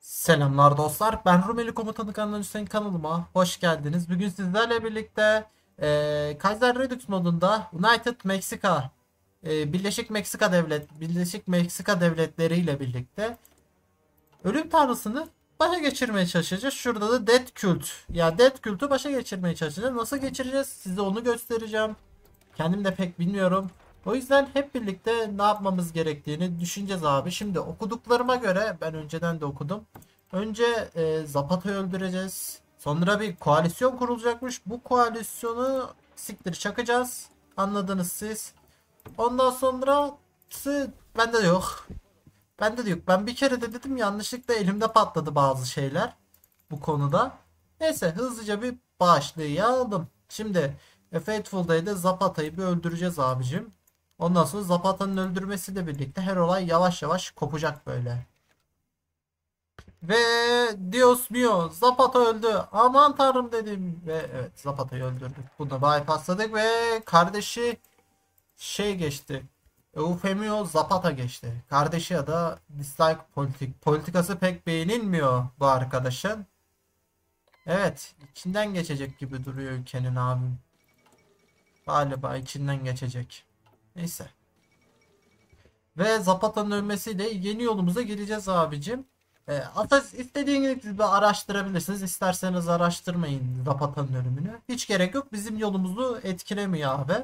Selamlar dostlar. Ben Rumeli Komutanı Kanal Hüseyin kanalıma hoş geldiniz. Bugün sizlerle birlikte Kaiser Redux modunda United Mexico Birleşik Meksika Devletleri ile birlikte ölüm tanrısını başa geçirmeye çalışacağız. Şurada da Death Cult. Ya Death Cult'u başa geçirmeye çalışacağız. Nasıl geçireceğiz? Size onu göstereceğim. Kendim de pek bilmiyorum. O yüzden hep birlikte ne yapmamız gerektiğini düşüneceğiz abi. Şimdi okuduklarıma göre ben önceden de okudum. Önce Zapata'yı öldüreceğiz. Sonra bir koalisyon kurulacakmış. Bu koalisyonu siktir çakacağız. Anladınız siz. Ondan sonrası bende de yok. Bende de yok. Ben bir kere de dedim yanlışlıkla elimde patladı bazı şeyler bu konuda. Neyse hızlıca bir başlayalım. Şimdi Faithful Day'de Zapata'yı bir öldüreceğiz abicim. Ondan sonra Zapata'nın öldürmesiyle birlikte her olay yavaş yavaş kopacak böyle. Ve Dios mio Zapata öldü. Aman tanrım dedim. Ve evet Zapata'yı öldürdük. Bunu bypassladık ve kardeşi geçti. Eufemio Zapata geçti. Kardeşi ya da dislike politikası pek beğenilmiyor bu arkadaşın. Evet, içinden geçecek gibi duruyor ülkenin abim. Galiba içinden geçecek. Neyse. Ve Zapata'nın ölmesiyle yeni yolumuza gireceğiz abicim. Hatta istediğiniz gibi araştırabilirsiniz. İsterseniz araştırmayın Zapata'nın ölümünü. Hiç gerek yok. Bizim yolumuzu etkilemiyor abi.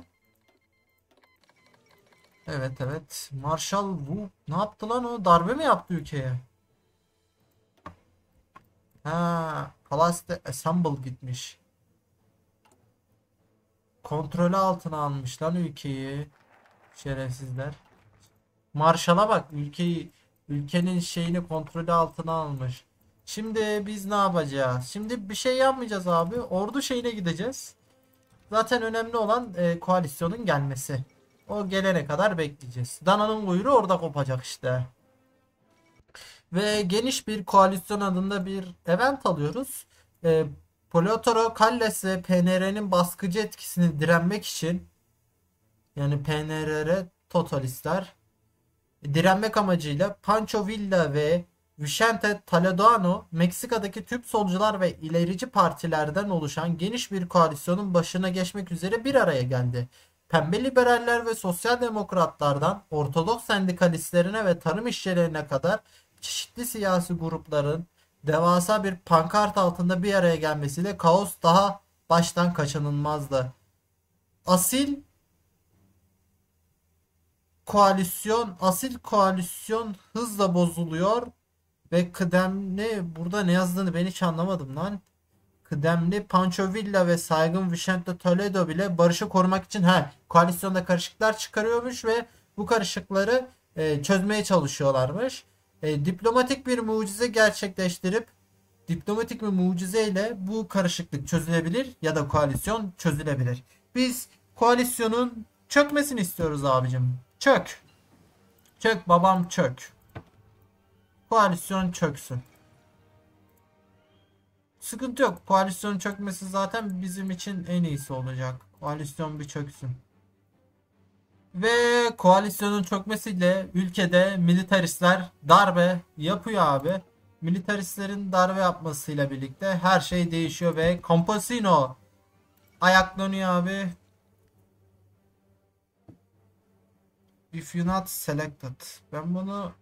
Evet evet. Marshall Wu ne yaptı lan o? Darbe mi yaptı ülkeye? Ha, Palace Assemble gitmiş. Kontrolü altına almış lan ülkeyi. Şerefsizler. Marshall'a bak ülkenin şeyini kontrolü altına almış. Şimdi biz ne yapacağız? Şimdi bir şey yapmayacağız abi. Ordu şeyine gideceğiz. Zaten önemli olan koalisyonun gelmesi. O gelene kadar bekleyeceğiz. Dana'nın kuyruğu orada kopacak işte. Ve geniş bir koalisyon adında bir event alıyoruz. E, Polotoro Kalles ve PNR'nin baskıcı etkisini direnmek için yani PNR totalistler direnmek amacıyla Pancho Villa ve Vicente Toledano Meksika'daki tüm solcular ve ilerici partilerden oluşan geniş bir koalisyonun başına geçmek üzere bir araya geldi. Pembe liberaller ve sosyal demokratlardan Ortodoks sendikalistlerine ve tarım işçilerine kadar çeşitli siyasi grupların devasa bir pankart altında bir araya gelmesiyle kaos daha baştan kaçınılmazdı. Asil asil koalisyon hızla bozuluyor ve kıdemli burada ne yazdığını ben hiç anlamadım lan. Kıdemli Pancho Villa ve saygın Vicente Toledo bile barışı korumak için koalisyonda karışıklar çıkarıyormuş ve bu karışıkları çözmeye çalışıyorlarmış. Diplomatik bir mucize gerçekleştirip diplomatik bir mucizeyle bu karışıklık çözülebilir ya da koalisyon çözülebilir. Biz koalisyonun çökmesini istiyoruz abicim. Çök. Çök babam çök. Koalisyon çöksün. Sıkıntı yok. Koalisyon çökmesi zaten bizim için en iyisi olacak. Koalisyon bir çöksün. Ve koalisyonun çökmesiyle ülkede militaristler darbe yapıyor abi. Militaristlerin darbe yapmasıyla birlikte her şey değişiyor ve Campesino ayaklanıyor abi. If you not selected. Ben bunu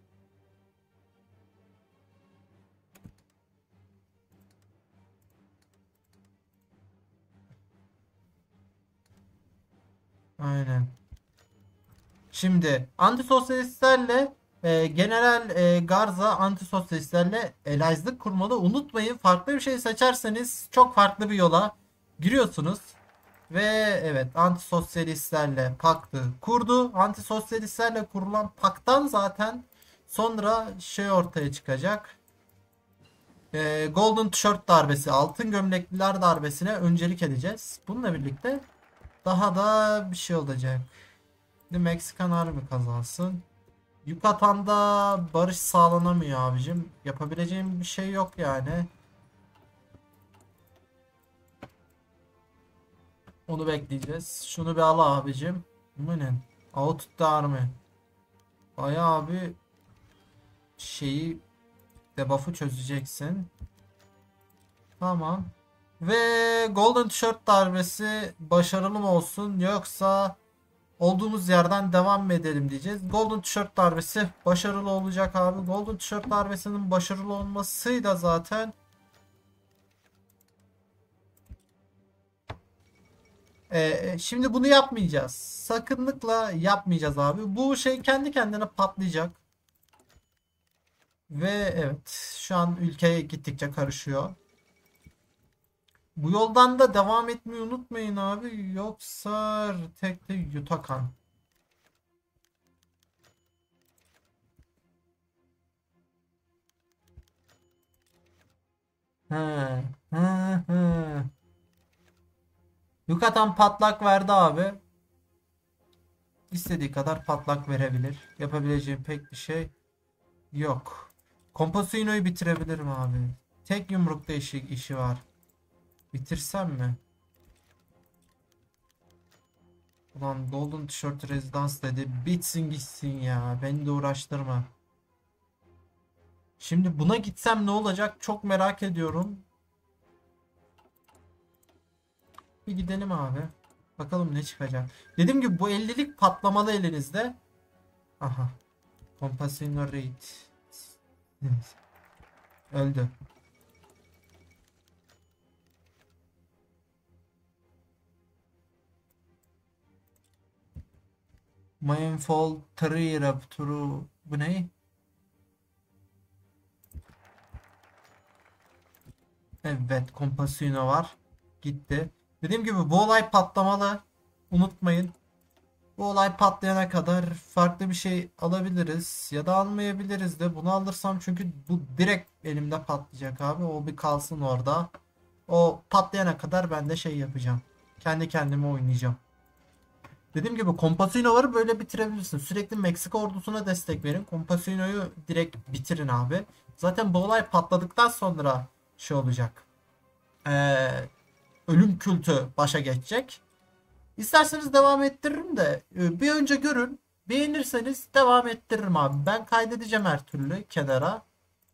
aynen. Şimdi antisosyalistlerle General Garza antisosyalistlerle elazığlık kurmalı. Unutmayın farklı bir şey seçerseniz çok farklı bir yola giriyorsunuz. Ve evet antisosyalistlerle paktı kurdu. Antisosyalistlerle kurulan paktan zaten sonra şey ortaya çıkacak. Golden Tişört darbesi, altın gömlekliler darbesine öncelik edeceğiz. Bununla birlikte daha da bir şey olacak. Meksikan Army kazansın. Yukatan'da barış sağlanamıyor abicim. Yapabileceğim bir şey yok yani. Onu bekleyeceğiz. Şunu bir al abicim. Mınen. Out the army. Bayağı bir şeyi Debuff'u çözeceksin. Tamam. Ve Golden Tişört darbesi başarılı mı olsun yoksa olduğumuz yerden devam mı edelim diyeceğiz. Golden Tişört darbesi başarılı olacak abi. Golden Tişört darbesinin başarılı olmasıyla zaten şimdi bunu yapmayacağız. Sakınlıkla yapmayacağız abi. Bu şey kendi kendine patlayacak. Ve evet, şu an ülkeye gittikçe karışıyor. Bu yoldan da devam etmeyi unutmayın abi. Yoksa tek de Yutakan. He, he, he. Yucatan patlak verdi abi. İstediği kadar patlak verebilir. Yapabileceğim pek bir şey yok. Composino'yu bitirebilirim abi. Tek yumrukta işi var. Bitirsem mi? Ulan Golden Tişört Rezidans dedi. Bitsin gitsin ya. Beni de uğraştırma. Şimdi buna gitsem ne olacak? Çok merak ediyorum. Bir gidelim abi. Bakalım ne çıkacak. Dediğim gibi bu 50'lik patlamalı elinizde. Aha. Compasino Raid. Öldü. Mindfall Tree Raptor'u bu ne? Evet, Compasino var. Gitti. Dediğim gibi bu olay patlamalı. Unutmayın. Bu olay patlayana kadar farklı bir şey alabiliriz ya da almayabiliriz de. Bunu alırsam çünkü bu direkt elimde patlayacak abi. O bir kalsın orada. O patlayana kadar ben de şey yapacağım. Kendi kendime oynayacağım. Dediğim gibi Compasino'ları böyle bitirebilirsin. Sürekli Meksika ordusuna destek verin. Compasino'yu direkt bitirin abi. Zaten bu olay patladıktan sonra şey olacak. Ee, ölüm kültü başa geçecek. İsterseniz devam ettiririm de bir önce görün. Beğenirseniz devam ettiririm abi. Ben kaydedeceğim her türlü kenara.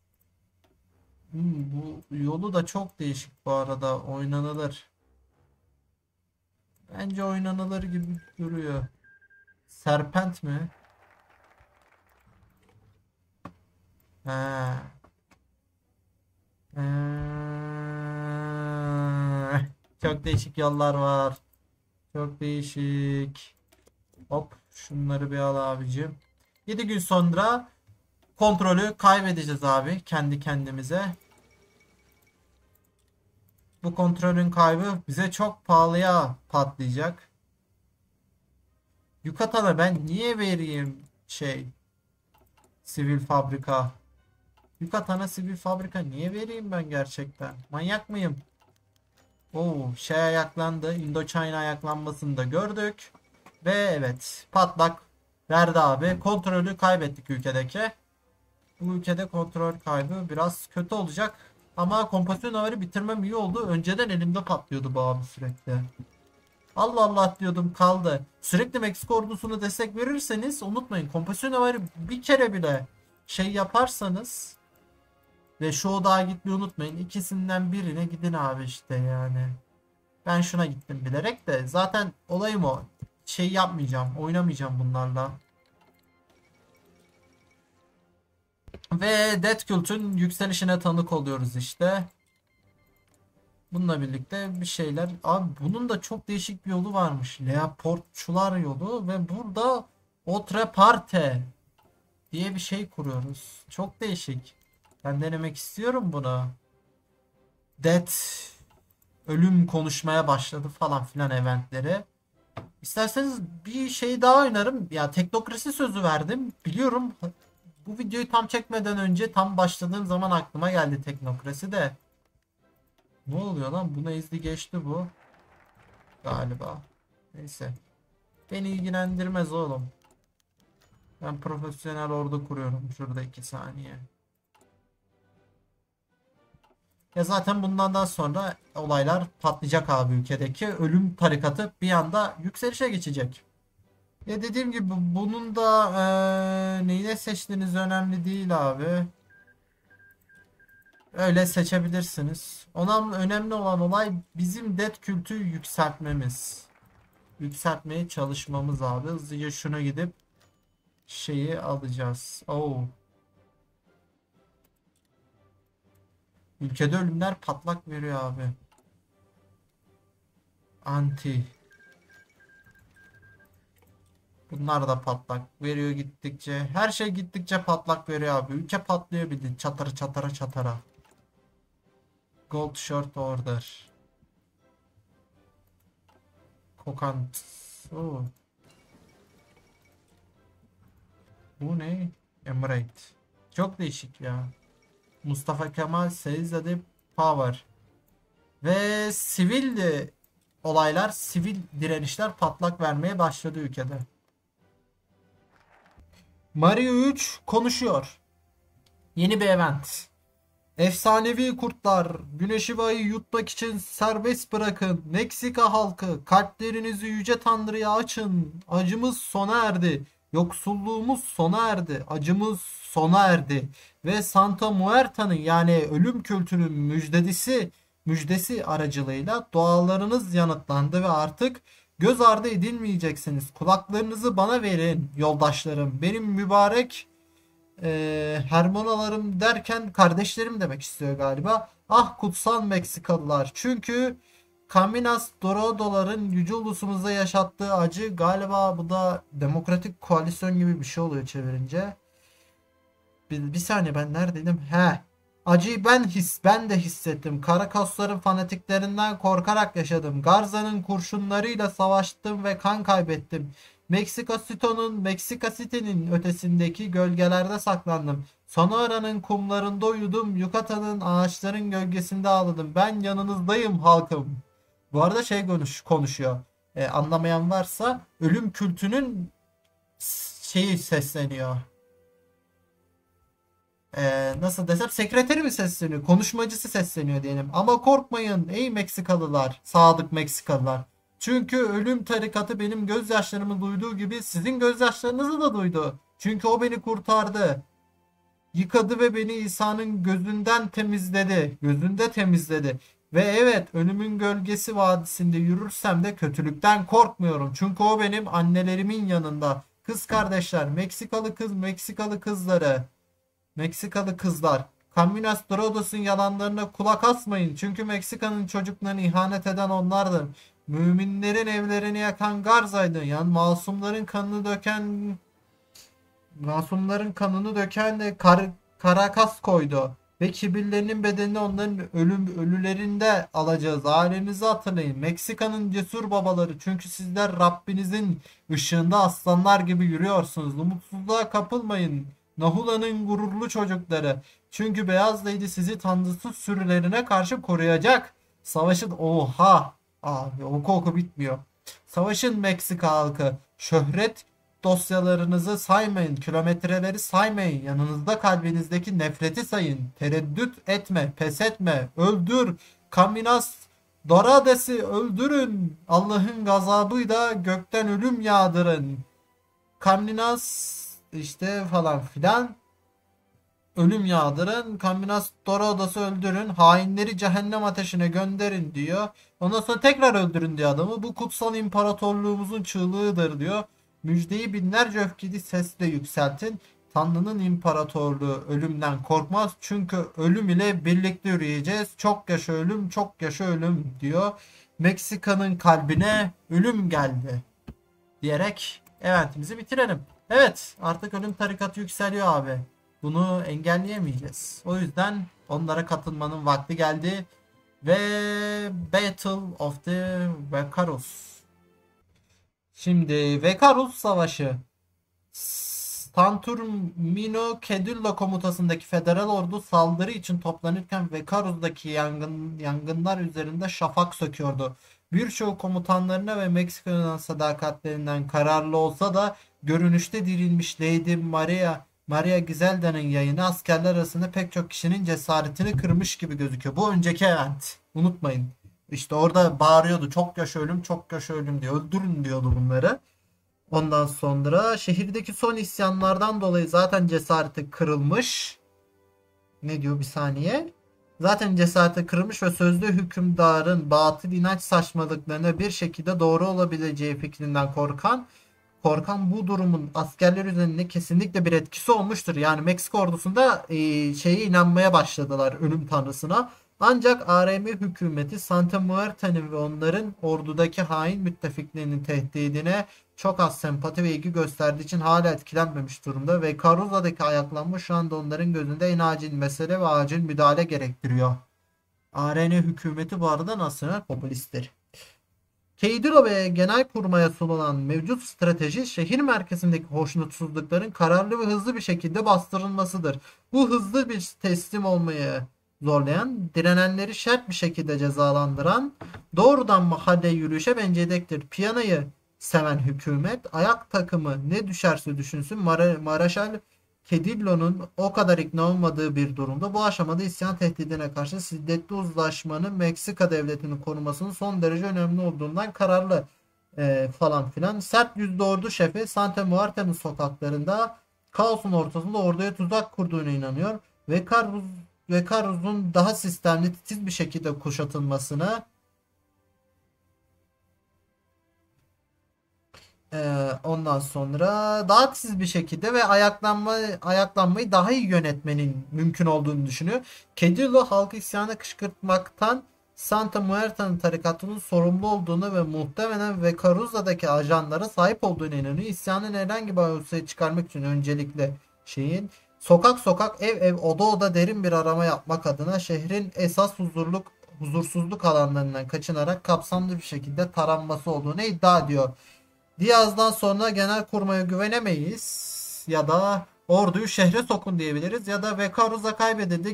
Bu yolu da çok değişik bu arada. Oynanılır. Bence oynanılır gibi duruyor. Serpent mi? Ha. Çok değişik yollar var. Çok değişik. Hop şunları bir al abicim. 7 gün sonra kontrolü kaybedeceğiz abi kendi kendimize. Bu kontrolün kaybı bize çok pahalıya patlayacak. Yukatan'a ben niye vereyim şey sivil fabrika? Yukatan'a sivil fabrika niye vereyim ben gerçekten? Manyak mıyım? Oo, şey ayaklandı. Indochina ayaklanmasını da gördük. Ve evet patlak verdi abi. Kontrolü kaybettik ülkedeki. Bu ülkede kontrol kaybı biraz kötü olacak. Ama kompozisyon averi bitirmem iyi oldu. Önceden elimde patlıyordu bu abi sürekli. Allah Allah diyordum kaldı. Sürekli Meksika ordusuna destek verirseniz unutmayın. Kompozisyon averi bir kere bile şey yaparsanız ve şu odağa gitmeyi unutmayın. İkisinden birine gidin abi işte yani. Ben şuna gittim bilerek de. Zaten olayım o. Şey yapmayacağım. Oynamayacağım bunlarla. Ve Death Cult'un yükselişine tanık oluyoruz işte. Bununla birlikte bir şeyler. Abi bunun da çok değişik bir yolu varmış. Leoportçular yolu ve burada Otreparte diye bir şey kuruyoruz. Çok değişik. Ben denemek istiyorum bunu. Death ölüm konuşmaya başladı falan filan eventleri. İsterseniz bir şey daha oynarım. Ya teknokrasi sözü verdim. Biliyorum bu videoyu tam çekmeden önce tam başladığım zaman aklıma geldi teknokrasi de. Ne oluyor lan? Buna izli geçti bu. Galiba. Neyse. Beni ilgilendirmez oğlum. Ben profesyonel ordu kuruyorum. Şurada 2 saniye. Ya zaten bundan sonra olaylar patlayacak abi ülkedeki. Ölüm tarikatı bir anda yükselişe geçecek. Ya dediğim gibi bunun da neyine seçtiğiniz önemli değil abi. öyle seçebilirsiniz. Ona önemli olan olay bizim det kültü yükseltmemiz. Yükseltmeye çalışmamız abi. Hızlıca şuna gidip şeyi alacağız. Oo. Ülkede ölümler patlak veriyor abi. Anti. Bunlar da patlak veriyor gittikçe. Her şey gittikçe patlak veriyor abi. Ülke patlıyor bildiğin. Çatara çatara çatara. Gold Short Order. Kokant. Oo. Bu ne? Emirate. Çok değişik ya. Mustafa Kemal Seyzade Power. Ve sivil olaylar, sivil direnişler patlak vermeye başladı ülkede. Mario 3 konuşuyor. Yeni bir event. Efsanevi kurtlar, güneşi ve ayı yutmak için serbest bırakın. Meksika halkı, kalplerinizi yüce Tanrı'ya açın. Acımız sona erdi. Yoksulluğumuz sona erdi. Acımız sona erdi. Ve Santa Muerta'nın yani ölüm kültünün müjdesi aracılığıyla dualarınız yanıtlandı ve artık göz ardı edilmeyeceksiniz. Kulaklarınızı bana verin yoldaşlarım. Benim mübarek Hermanalarım derken kardeşlerim demek istiyor galiba. Ah kutsal Meksikalılar. Çünkü Caminas Dorodo'ların yüce ulusumuza yaşattığı acı galiba bu da demokratik koalisyon gibi bir şey oluyor çevirince. Bir saniye ben neredeydim? He. Acıyı ben de hissettim. Karakosların fanatiklerinden korkarak yaşadım. Garza'nın kurşunlarıyla savaştım ve kan kaybettim. Meksika City'nin ötesindeki gölgelerde saklandım. Sonora'nın kumlarında uyudum. Yucatan'ın ağaçların gölgesinde ağladım. Ben yanınızdayım halkım. Bu arada konuşuyor. Anlamayan varsa ölüm kültünün şeyi sesleniyor. Nasıl desem sekreteri mi sesleniyor? Konuşmacısı sesleniyor diyelim. Ama korkmayın ey Meksikalılar, sadık Meksikalılar. Çünkü ölüm tarikatı benim gözyaşlarımı duyduğu gibi sizin gözyaşlarınızı da duydu. Çünkü o beni kurtardı. Yıkadı ve beni İsa'nın gözünden temizledi. Gözünde temizledi. Ve evet ölümün gölgesi vadisinde yürürsem de kötülükten korkmuyorum. Çünkü o benim annelerimin yanında. Kız kardeşler, Meksikalı kızları. Meksikalı kızlar. Caminas Drodos'un yalanlarına kulak asmayın. Çünkü Meksika'nın çocuklarına ihanet eden onlardır. Müminlerin evlerini yakan Garza'ydı. Yani masumların kanını döken de Karakas koydu. Ve kibirlerinin bedelini onların ölülerinde alacağız. Ailenizi hatırlayın. Meksika'nın cesur babaları. Çünkü sizler Rabbinizin ışığında aslanlar gibi yürüyorsunuz. Umutsuzluğa kapılmayın. Nahula'nın gururlu çocukları. Çünkü Beyaz Lady sizi tanrısız sürülerine karşı koruyacak. Savaşın oha. Abi oku bitmiyor. Savaşın Meksika halkı. Şöhret dosyalarınızı saymayın. Kilometreleri saymayın. Yanınızda kalbinizdeki nefreti sayın. Tereddüt etme. Pes etme. Öldür. Caminas Dorades'i öldürün. Allah'ın gazabıyla gökten ölüm yağdırın. Caminas işte falan filan. Ölüm yağdırın. Caminas Dorades'i öldürün. Hainleri cehennem ateşine gönderin diyor. Ondan sonra tekrar öldürün diyor adamı. Bu kutsal imparatorluğumuzun çığlığıdır diyor. Müjdeyi binlerce öfkeli sesle yükseltin. Tanrı'nın imparatorluğu ölümden korkmaz. Çünkü ölüm ile birlikte yürüyeceğiz. Çok yaşa ölüm, çok yaşa ölüm diyor. Meksika'nın kalbine ölüm geldi diyerek eventimizi bitirelim. Evet, artık ölüm tarikatı yükseliyor abi. Bunu engelleyemeyeceğiz. O yüzden onlara katılmanın vakti geldi. Ve Battle of the Vekarus. Şimdi Vekarus Savaşı. Santurmino Kedullo komutasındaki federal ordu saldırı için toplanırken Vekarus'daki yangınlar üzerinde şafak söküyordu. Birçoğu komutanlarına ve Meksika'nın sadakatlerinden kararlı olsa da görünüşte dirilmiş Lady Maria Giselda'nın yayını askerler arasında pek çok kişinin cesaretini kırmış gibi gözüküyor. Bu önceki event. Unutmayın. İşte orada bağırıyordu. Çok yaşa ölüm, çok yaşa ölüm diye. Öldürün diyordu bunları. Ondan sonra şehirdeki son isyanlardan dolayı zaten cesareti kırılmış. Ne diyor bir saniye? Zaten cesareti kırılmış ve sözlü hükümdarın batıl inanç saçmalıklarına bir şekilde doğru olabileceği fikrinden korkan bu durumun askerler üzerinde kesinlikle bir etkisi olmuştur. Yani Meksika ordusunda şeye inanmaya başladılar, ölüm tanrısına. Ancak ARM hükümeti Santa Muerta'nın ve onların ordudaki hain müttefiklerinin tehdidine çok az sempati ve ilgi gösterdiği için hala etkilenmemiş durumda ve Caruza'daki ayaklanma şu anda onların gözünde en acil mesele ve acil müdahale gerektiriyor. ARN hükümeti bu arada nasyonel popülisttir. Keydiro ve Genelkurmay'a sunulan mevcut strateji şehir merkezindeki hoşnutsuzlukların kararlı ve hızlı bir şekilde bastırılmasıdır. Bu hızlı bir teslim olmayı zorlayan, direnenleri şart bir şekilde cezalandıran, doğrudan mahalle yürüyüşe benzeyecektir. Piyanayı seven hükümet, ayak takımı ne düşerse düşünsün Maraşal Kedillo'nun o kadar ikna olmadığı bir durumda bu aşamada isyan tehdidine karşı şiddetli uzlaşmanın Meksika devletinin korumasının son derece önemli olduğundan kararlı falan filan. Sert yüzlü ordu şefi Santa Muerte'nin sokaklarında kaosun ortasında orduya tuzak kurduğuna inanıyor ve Carrus'un daha sistemli titiz bir şekilde kuşatılmasına ondan sonra daha titiz bir şekilde ve ayaklanmayı daha iyi yönetmenin mümkün olduğunu düşünüyor. Kedillo halkı isyana kışkırtmaktan Santa Muerta'nın tarikatının sorumlu olduğunu ve muhtemelen ve Caruza'daki ajanlara sahip olduğunu inanıyor. İsyanın herhangi bir ortaya çıkarmak için öncelikle sokak sokak ev ev oda oda derin bir arama yapmak adına şehrin esas huzursuzluk alanlarından kaçınarak kapsamlı bir şekilde taranması olduğunu iddia ediyor. Diaz'dan sonra Genelkurmay'a güvenemeyiz ya da orduyu şehre sokun diyebiliriz ya da Vekaruza kaybedildi.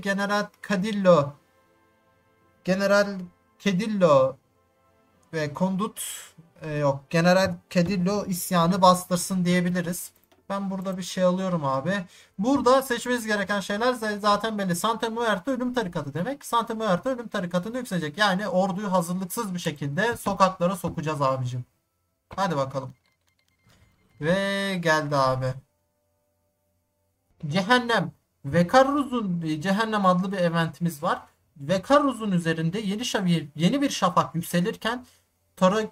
General Kedillo ve General Kedillo isyanı bastırsın diyebiliriz. Ben burada bir şey alıyorum abi. Burada seçmeniz gereken şeyler zaten belli. Santa Muerte ölüm tarikatı demek. Santa Muerte ölüm tarikatını yükselecek. Yani orduyu hazırlıksız bir şekilde sokaklara sokacağız abicim. Hadi bakalım. Ve geldi abi. Cehennem. Cehennem adlı bir eventimiz var. Vekaruz'un üzerinde yeni bir şafak yükselirken Torok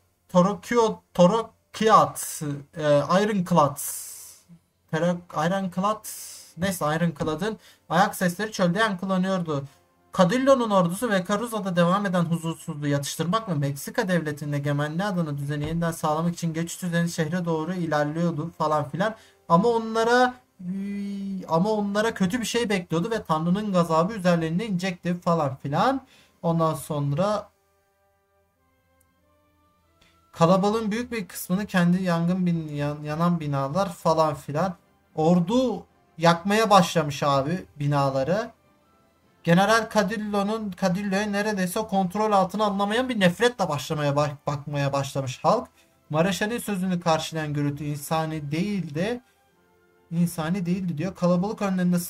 Torokiat Ironclad Ironclad neyse Ironclad'ın ayak sesleri çölde yankılanıyordu. Cadillo'nun ordusu Vekaruza'da devam eden huzursuzluğu yatıştırmak ve Meksika devletinin egemenliği adına düzeni yeniden sağlamak için geçiş düzeni şehre doğru ilerliyordu falan filan. Ama onlara kötü bir şey bekliyordu ve Tanrı'nın gazabı üzerlerine inecekti falan filan. Ondan sonra kalabalığın büyük bir kısmını kendi yanan binalar falan filan. Ordu yakmaya başlamış abi binaları. General Cadillo'ya neredeyse kontrol altına alınamayan bir nefretle bakmaya başlamış halk. Mareşal'in sözünü karşılayan gürültü insani değildi diyor. Kalabalık önlerinde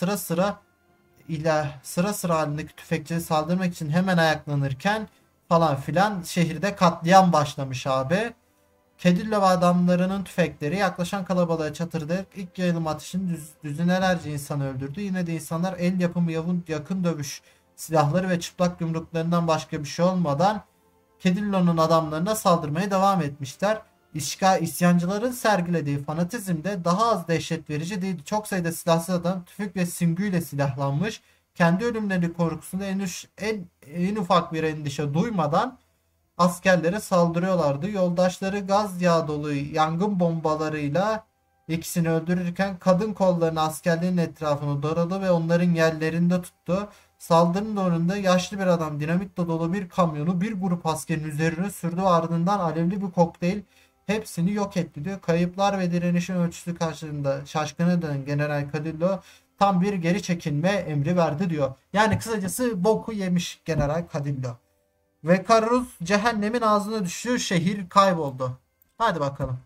sıra sıra halindeki tüfekçileri saldırmak için hemen ayaklanırken falan filan şehirde katliam başlamış abi. Kedillo ve adamlarının tüfekleri yaklaşan kalabalığa çatırdayarak ilk yayılım atışını düzinelerce insanı öldürdü. Yine de insanlar el yapımı yakın dövüş silahları ve çıplak yumruklarından başka bir şey olmadan Kedillo'nun adamlarına saldırmaya devam etmişler. İsyancıların sergilediği fanatizm de daha az dehşet verici değildi. Çok sayıda silahsız adam tüfek ve süngüyle silahlanmış. Kendi ölümleri korkusunda en ufak bir endişe duymadan askerlere saldırıyorlardı. Yoldaşları gaz yağı dolu yangın bombalarıyla ikisini öldürürken kadın kollarını askerlerin etrafını daradı ve onların yerlerinde tuttu. Saldırının önünde yaşlı bir adam dinamitle dolu bir kamyonu bir grup askerin üzerine sürdü, ardından alevli bir kokteyl hepsini yok etti diyor. Kayıplar ve direnişin ölçüsü karşılığında şaşkına dönen General Cadillo tam bir geri çekilme emri verdi diyor. Yani kısacası boku yemiş General Cadillo. Ve Carus cehennemin ağzına düştü. Şehir kayboldu. Hadi bakalım.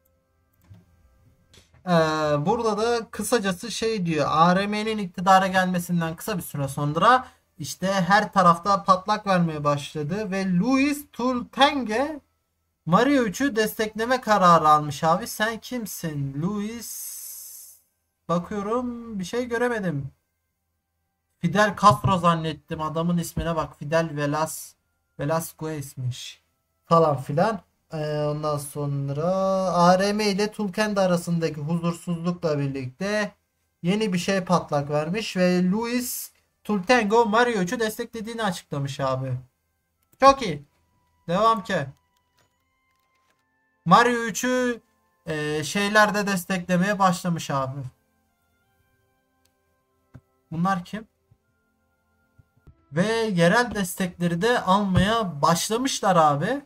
Burada da kısacası şey diyor. ARM'nin iktidara gelmesinden kısa bir süre sonra işte her tarafta patlak vermeye başladı ve Luis Tultenge Mario 3'ü destekleme kararı almış abi. Sen kimsin? Luis, bakıyorum bir şey göremedim. Fidel Castro zannettim. Adamın ismine bak. Fidel Velasquez'miş. Falan filan. Ondan sonra ARM ile Tulkendi arasındaki huzursuzlukla birlikte yeni bir şey patlak vermiş ve Luis Tultengo Mario 3'ü desteklediğini açıklamış abi. Çok iyi. Devam ki. Mario 3'ü şeylerde desteklemeye başlamış abi. Bunlar kim? Ve yerel destekleri de almaya başlamışlar abi.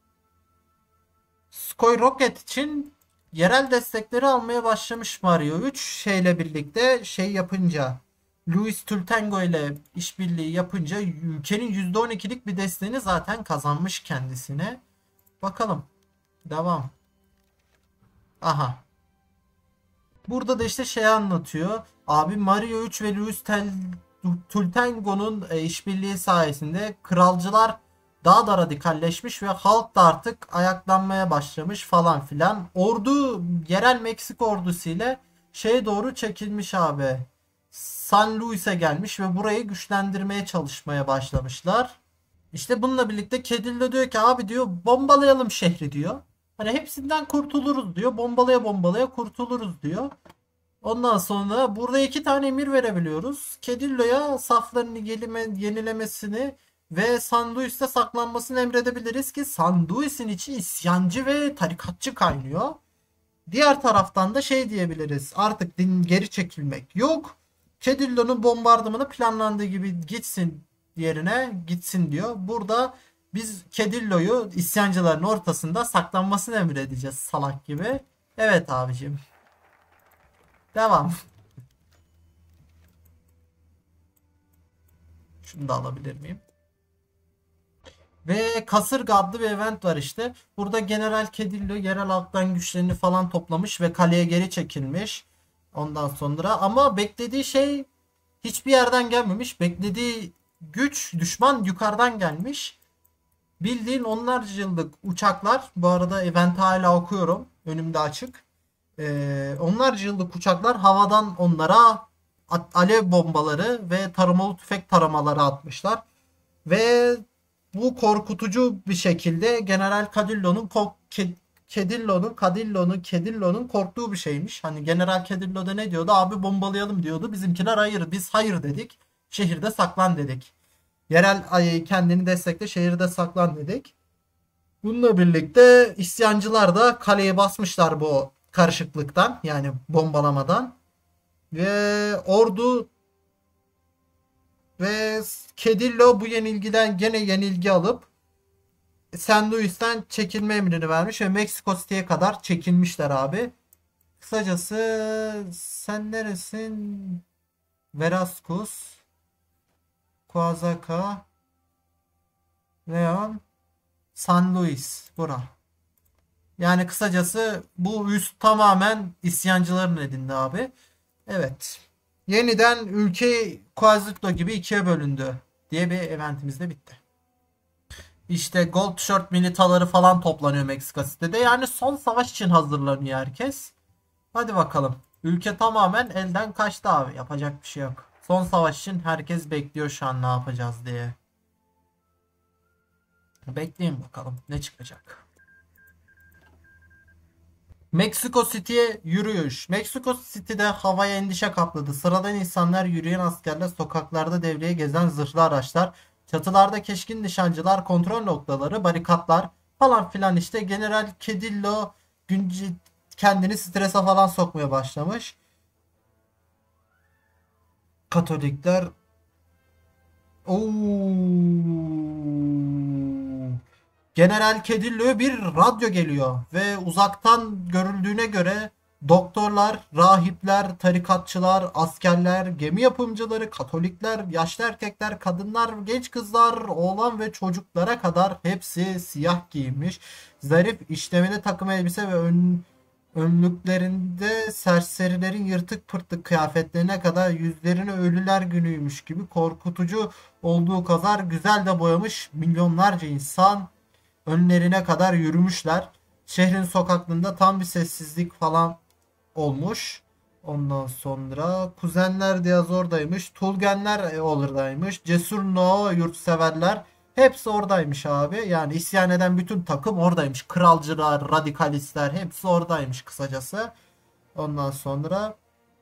Skoy Rocket için yerel destekleri almaya başlamış Mario 3 şeyle birlikte şey yapınca Luis Tultengo ile işbirliği yapınca ülkenin %12'lik bir desteğini zaten kazanmış kendisine. Bakalım. Devam. Aha. Burada da işte şey anlatıyor. Abi Mario 3 ve Tultengo'nun işbirliği sayesinde kralcılar daha da radikalleşmiş ve halk da artık ayaklanmaya başlamış falan filan. Ordu yerel Meksika ordusu ile şeye doğru çekilmiş abi. San Luis'e gelmiş ve burayı güçlendirmeye çalışmaya başlamışlar. İşte bununla birlikte Kedillo diyor ki abi diyor bombalayalım şehri diyor. Hani hepsinden kurtuluruz diyor. Bombalaya bombalaya kurtuluruz diyor. Ondan sonra burada iki tane emir verebiliyoruz. Kedillo'ya saflarını yenilemesini ve Sanduis'te saklanmasını emredebiliriz ki Sanduis'in içi isyancı ve tarikatçı kaynıyor. Diğer taraftan da şey diyebiliriz. Artık geri çekilmek yok. Kedillo'nun bombardımanı planlandığı gibi gitsin yerine gitsin diyor. Burada biz Kedillo'yu isyancıların ortasında saklanmasını emredeceğiz salak gibi. Evet abicim. Devam. Şunu da alabilir miyim? Ve Kasırga adlı bir event var işte. Burada General Kedillo yerel halktan güçlerini falan toplamış ve kaleye geri çekilmiş. Ondan sonra ama beklediği şey hiçbir yerden gelmemiş. Beklediği güç düşman yukarıdan gelmiş. Bildiğin onlarca yıllık uçaklar. Bu arada event hala okuyorum. Önümde açık. Onlarca yıllık uçaklar havadan onlara alev bombaları ve tarımalı tüfek taramaları atmışlar. Ve bu korkutucu bir şekilde General Cadillo'nun korktuğu bir şeymiş. Hani General Cadillo da ne diyordu? Abi bombalayalım diyordu. Bizimkiler hayır, biz hayır dedik. Şehirde saklan dedik. Yerel kendini destekle, şehirde saklan dedik. Bununla birlikte isyancılar da kaleyi basmışlar bu karışıklıktan, yani bombalamadan. Ve ordu ve Kedillo bu yenilgiden gene yenilgi alıp San Luis'ten çekilme emrini vermiş ve Meksiko City'ye kadar çekilmişler abi. Kısacası sen neresin? Veracruz, Oaxaca, Leon, San Luis. Bura. Yani kısacası bu üst tamamen isyancıların elinde abi. Evet. Yeniden ülke Coahuila gibi ikiye bölündü diye bir eventimiz de bitti. İşte Gold Tişört militaları falan toplanıyor Meksika City'de. Yani son savaş için hazırlanıyor herkes. Hadi bakalım. Ülke tamamen elden kaçtı abi. Yapacak bir şey yok. Son savaş için herkes bekliyor şu an ne yapacağız diye. Bekleyin bakalım ne çıkacak. Meksiko City'ye yürüyüş. Meksiko City'de havaya endişe kapladı. Sıradan insanlar, yürüyen askerler, sokaklarda devreye gezen zırhlı araçlar, çatılarda keskin nişancılar, kontrol noktaları, barikatlar falan filan işte. General Kedillo kendini strese falan sokmaya başlamış. Katolikler General Kedillo'ya bir radyo geliyor ve uzaktan görüldüğüne göre doktorlar, rahipler, tarikatçılar, askerler, gemi yapımcıları, katolikler, yaşlı erkekler, kadınlar, genç kızlar, oğlan ve çocuklara kadar hepsi siyah giyinmiş. Zarif işlemeli takım elbise ve önlüklerinde serserilerin yırtık pırtık kıyafetlerine kadar yüzlerini ölüler günüymüş gibi korkutucu olduğu kadar güzel de boyamış milyonlarca insan önlerine kadar yürümüşler. Şehrin sokaklarında tam bir sessizlik falan olmuş. Ondan sonra Kuzenler Diyaz oradaymış. Tulgenler oradaymış. Cesur No yurtseverler. Hepsi oradaymış abi. Yani isyan eden bütün takım oradaymış. Kralcılar, radikalistler hepsi oradaymış kısacası. Ondan sonra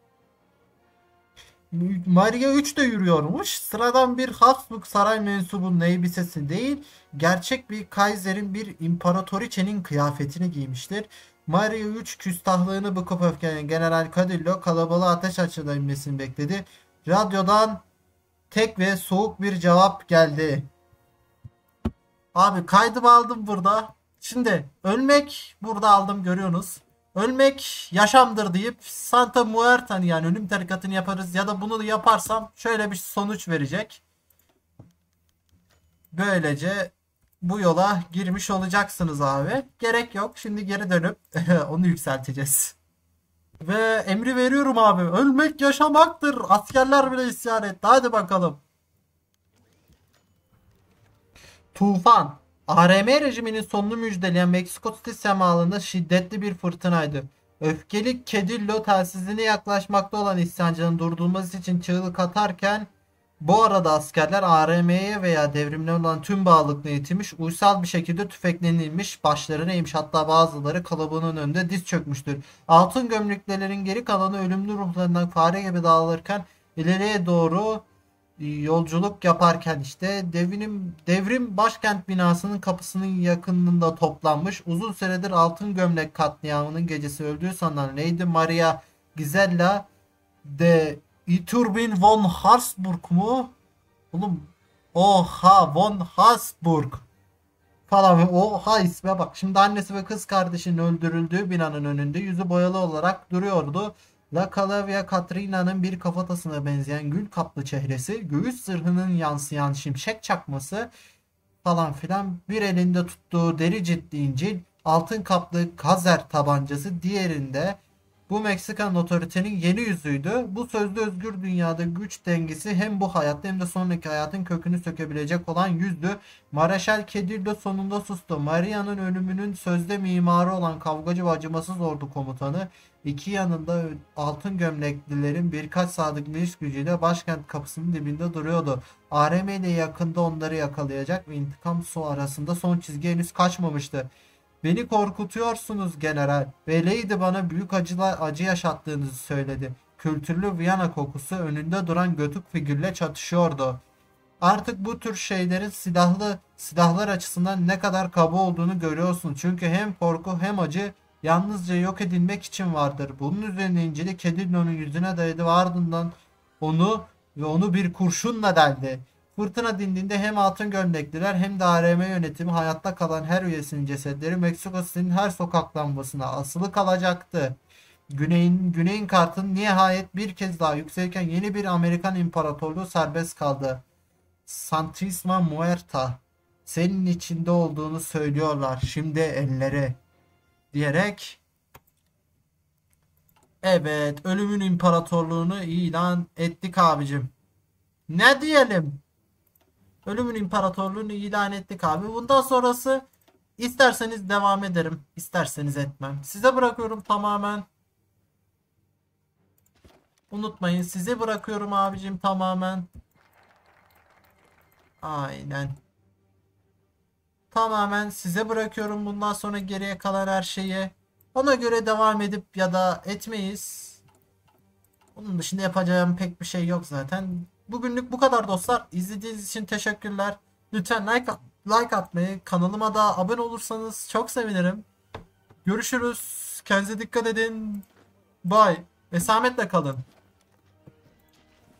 Maria 3 de yürüyormuş. Sıradan bir Habsburg saray mensubunun elbisesi değil, gerçek bir Kaiser'in bir imparatoriçenin kıyafetini giymiştir. Maria 3 küstahlığını bıkıp öfkelenen General Cadillo kalabalığa ateş açılabilmesini bekledi. Radyodan tek ve soğuk bir cevap geldi. Abi kaydımı aldım burada. Şimdi ölmek burada aldım görüyorsunuz. Ölmek yaşamdır deyip Santa Muerta'nı yani ölüm tarikatını yaparız ya da bunu da yaparsam şöyle bir sonuç verecek. Böylece bu yola girmiş olacaksınız abi. Gerek yok. Şimdi geri dönüp onu yükselteceğiz. Ve emri veriyorum abi. Ölmek yaşamaktır. Askerler bile isyan etti. Hadi bakalım. Tufan. ARM rejiminin sonunu müjdeleyen Meksiko City semalarında şiddetli bir fırtınaydı. Öfkeli Kedillo telsizine yaklaşmakta olan isyancının durdurulması için çığlık atarken bu arada askerler ARM'ye veya devrimine olan tüm bağlılıkla yitirmiş, uysal bir şekilde tüfeklenilmiş, başlarını eğmiş, hatta bazıları kalabalığın önünde diz çökmüştür. Altın gömleklilerin geri kalanı ölümlü ruhlarından fare gibi dağılırken ileriye doğru yolculuk yaparken işte devrim başkent binasının kapısının yakınında toplanmış. Uzun süredir altın gömlek katliamının gecesi öldüğü sanılan Lady Maria Gisella de Iturbin von Habsburg mu? Oğlum oha von Habsburg falan. Oha isme bak. Şimdi annesi ve kız kardeşinin öldürüldüğü binanın önünde yüzü boyalı olarak duruyordu. La Calavia Catrina'nın bir kafatasına benzeyen gül kaplı çehresi, göğüs zırhının yansıyan şimşek çakması falan filan, bir elinde tuttuğu deri ciddi İncil, altın kaplı Kazer tabancası diğerinde. Bu Meksikan otoritenin yeni yüzüydü. Bu sözde özgür dünyada güç dengesi hem bu hayatta hem de sonraki hayatın kökünü sökebilecek olan yüzdü. Mareşal Kedillo sonunda sustu. Maria'nın ölümünün sözde mimarı olan kavgacı ve acımasız ordu komutanı iki yanında altın gömleklilerin birkaç sadık milis gücüyle başkent kapısının dibinde duruyordu. ARM ile yakında onları yakalayacak ve intikam su arasında son çizgi henüz kaçmamıştı. Beni korkutuyorsunuz general. Ve Lady bana büyük acı yaşattığınızı söyledi. Kültürlü Viyana kokusu önünde duran götük figürle çatışıyordu. Artık bu tür şeylerin silahlar açısından ne kadar kaba olduğunu görüyorsun. Çünkü hem korku hem acı yalnızca yok edilmek için vardır. Bunun üzerine İncil'i Kedillo'nun yüzüne dayadı ve ardından onu bir kurşunla deldi. Fırtına dindiğinde hem altın gömlekliler hem de ARM yönetimi hayatta kalan her üyesinin cesetleri Meksiko City'nin her sokak lambasına asılı kalacaktı. Güneyin kartın nihayet bir kez daha yükselirken yeni bir Amerikan imparatorluğu serbest kaldı. Santisima Muerta. Senin içinde olduğunu söylüyorlar. Şimdi elleri. Diyerek evet ölümün imparatorluğunu ilan ettik abicim. Ne diyelim? Ölümün imparatorluğunu ilan ettik abi. Bundan sonrası isterseniz devam ederim. İsterseniz etmem. Size bırakıyorum tamamen. Unutmayın size bırakıyorum abicim tamamen. Aynen. Tamamen size bırakıyorum bundan sonra geriye kalan her şeyi. Ona göre devam edip ya da etmeyiz. Onun dışında yapacağım pek bir şey yok zaten. Bugünlük bu kadar dostlar. İzlediğiniz için teşekkürler. Lütfen like atmayı, kanalıma da abone olursanız çok sevinirim. Görüşürüz. Kendinize dikkat edin. Bye. Esametle kalın.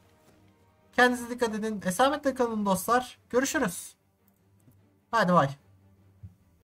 Kendinize dikkat edin. Esametle kalın dostlar. Görüşürüz. Hadi bye.